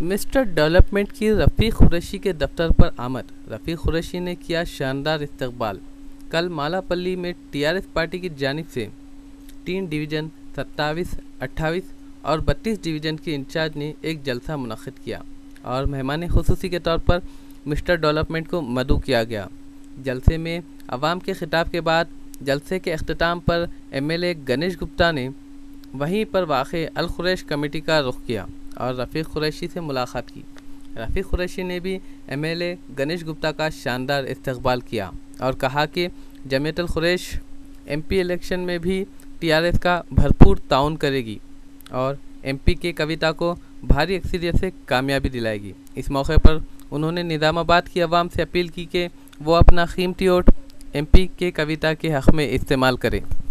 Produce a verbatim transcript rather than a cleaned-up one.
Mister development की रफ़ीक कुरैशी के दफ्तर पर आमद। रफ़ीक कुरैशी ने किया शानदार इस्तकबाल। कल मालापल्ली में टीआरएस पार्टी की जानिब से तीन डिवीज़न सत्ताईस, अट्ठाईस और बत्तीस डिवीज़न के इंचार्ज ने एक जलसा मुनक़्क़िद किया और मेहमान ख़ुसूसी के तौर पर मिस्टर डेवलपमेंट को मदऊ किया गया। जलसे में अवाम के खिताब के बाद जलसे के अख्तिताम पर एमएलए गणेश गुप्ता ने वहीं पर वाक़े अल कुरैश कमेटी का रुख किया और रफ़ीक कुरैशी से मुलाकात की। रफ़ीक कुरैशी ने भी एमएलए गणेश गुप्ता का शानदार इस्तकबाल किया और कहा कि जमीयत अल कुरैश एमपी इलेक्शन में भी टीआरएस का भरपूर ताउन करेगी और एमपी के कविता को भारी अक्सरियत से कामयाबी दिलाएगी। इस मौके पर उन्होंने निज़ामाबाद की आवाम से अपील की कि वो अपना कीमती वोट एमपी के कविता के हक़ में इस्तेमाल करें।